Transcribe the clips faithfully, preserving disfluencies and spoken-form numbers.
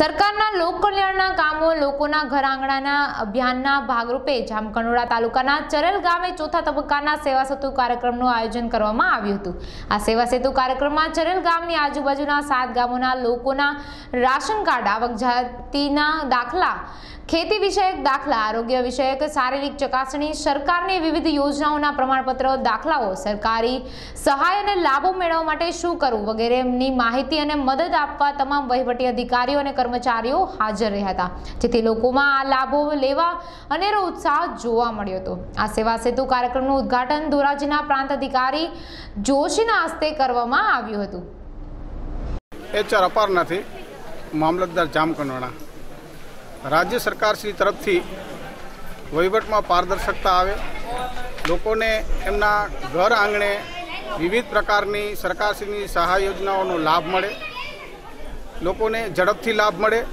સરકારના લોક કલ્યાણના કામો લોકોના ઘર આંગણાના અભિયાનના ભાગરૂપે જામકંડોરણા તાલુકાના ચરેલ ગામે ચોથા તબક્કાના સેવા સેતુ કાર્યક્રમનું આયોજન કરવામાં આવ્યું હતું। આ સેવા સેતુ કાર્યક્રમમાં ચરેલ ગામની આજુબાજુના સાત ગામોના લોકોના રાશન કાર્ડ, આવક જાતિના દાખલા, खेती विषयक दाखला, आरोग्य विषयक शारीरिक चकासणी, सरकारनी विविध योजनाओं प्रमाणपत्र, दाखलाओं, सरकारी सहाय अने लाभों मेळववा माटे शुं करवुं वगैरेनी माहिती अने मदद आपवा तमाम वहीवटी अधिकारीओ अने कर्मचारीओ हाजर रह्या हता, जेथी लोकोमां आ लाभो लेवा अनेरो उत्साह जोवा मळ्यो हतो। आ सेवा सेतु कार्यक्रमनुं उद्घाटन धोराजीना प्रांत अधिकारी जोशीना हस्ते करवामां આવ્યું હતું। एचआर अपारनाथी मामलतदार जामकंडोरना। राज्य सरकार श्री तरफ थी वहीवट में पारदर्शकता आवे, लोकोने एमना घर आंगणे विविध प्रकारनी सरकारश्रीनी सहाय योजनाओं लाभ मळे, लोकोने झड़पथी लाभ मळे।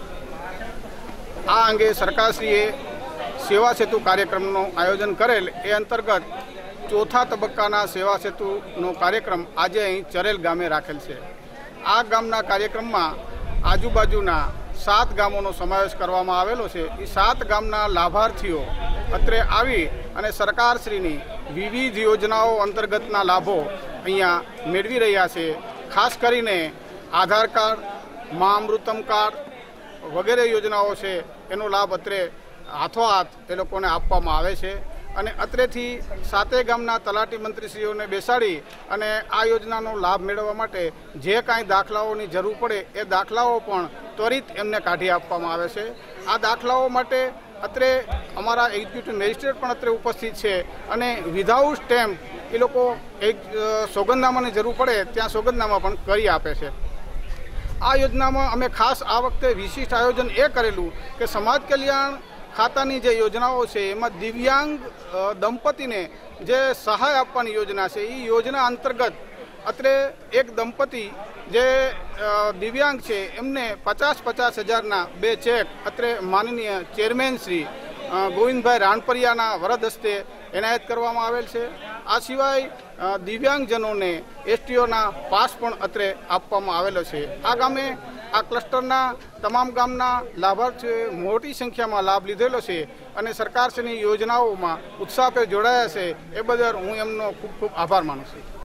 आ अंगे सरकारश्रीए सेवा सेतु कार्यक्रमનું आयोजन करेल। ए अंतर्गत चौथा तबक्काना सेवा सेतुનો कार्यक्रम આજે અહીં ચરેલ ગામે રાખેલ છે। આ ગામના કાર્યક્રમમાં આજુબાજુના सात गामों समावेश करवामां आवेलो छे। ई सात गामना लाभार्थीओ अत्रे आवी अने सरकारश्रीनी विविध योजनाओं अंतर्गतना लाभो अहींया मेळवी रह्या छे। खास करीने आधार कार्ड, मां अमृतम कार्ड वगैरे योजनाओं छे एनो लाभ अत्रे हाथोहाथ ए लोकोने आपवामां आवे छे। અને અત્રેથી સાતે ગામના તલાટી મંત્રીશ્રીઓને બેસાડી અને આ યોજનાનો લાભ મેળવવા માટે જે કાંઈ દાખલાઓની જરૂર પડે એ દાખલાઓ પણ ત્વરિત એમને કાઢી આપવામાં આવે છે। આ દાખલાઓ માટે અત્રે અમારા એક્ઝિક્યુટિવ મેજિસ્ટ્રેટ પણ અત્રે ઉપસ્થિત છે અને વિધાઉટ સ્ટેમ્પ એ લોકો એક સોગંદનામાની જરૂર પડે ત્યાં સોગંદનામા પણ કરી આપે છે। આ યોજનામાં અમે ખાસ આ વખતે વિશિષ્ટ આયોજન એ કરેલું કે સમાજ કલ્યાણ खातानी जे योजनाओं से एमां दिव्यांग दंपति ने जे सहाय आपवानी योजना है, ई योजना अंतर्गत अत्रे एक दंपति जे दिव्यांग है एमने पचास पचास हजारना बे चेक अत्रे माननीय चेरमेन श्री गोविंदभाई राणपरियाना वरद हस्ते एनायत करवामां आवेल छे। आ सिवाय दिव्यांगजनोने एसटीओना पास पण अत्रे आपवामां आवेलो छे। आ गामे आ क्लस्टरना तमाम गामना लाभार्थीओए मोटी संख्यामां लाभ लीधेलो छे अने सरकारश्रीनी योजनाओमां उत्साहभेर जोडाया छे। ए बदल हूँ एमनो खूब खूब आभार मानु छुं।